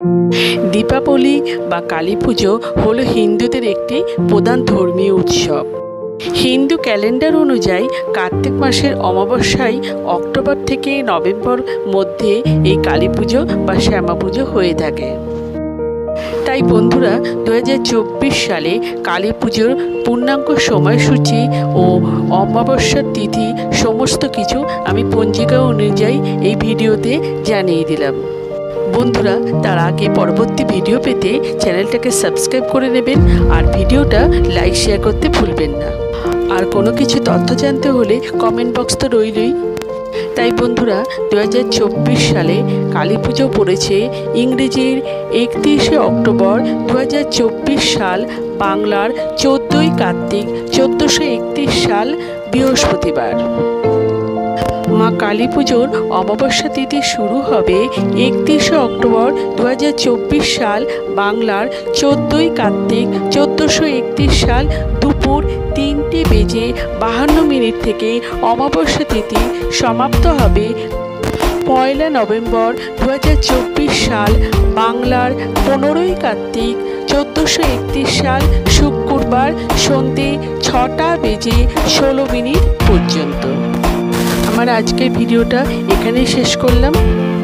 দীপাবলি বা কালী পুজো হলো হিন্দুদের একটি প্রধান ধর্মীয় উৎসব। হিন্দু ক্যালেন্ডার অনুযায়ী কার্তিক মাসের অমাবস্যায় অক্টোবর থেকে নভেম্বর মধ্যে এই কালী পুজো বা শ্যামা পুজো হয়ে থাকে। তাই বন্ধুরা 2024 সালে কালী পুজোর পূর্ণাঙ্গ সময়সূচি ও অমাবস্যার তিথি সমস্ত কিছু আমি পঞ্জিকা অনুযায়ী এই ভিডিওতে জানিয়ে দিলাম। বন্ধুরা, তার আগে পরবর্তী ভিডিও পেতে চ্যানেলটাকে সাবস্ক্রাইব করে নেবেন আর ভিডিওটা লাইক শেয়ার করতে ভুলবেন না। আর কোনো কিছু তথ্য জানতে হলে কমেন্ট বক্স তো রইলই। তাই বন্ধুরা 2024 সালে কালী পুজো পড়েছে ইংরেজির 31শে অক্টোবর 2024 সাল, বাংলার 14ই কার্তিক 1431 সাল বৃহস্পতিবার। মা কালী পুজোর অমাবস্যা তিথি শুরু হবে 31শে অক্টোবর 2024 সাল, বাংলার 14ই কার্তিক 1431 সাল দুপুর 3:52 থেকে। অমাবস্যা তিথি সমাপ্ত হবে 1 নভেম্বর 2024 সাল, বাংলার 15ই কার্তিক 1431 সাল শুক্রবার সন্ধ্যে 6:16 পর্যন্ত। আমার আজকের ভিডিওটা এখানেই শেষ করলাম।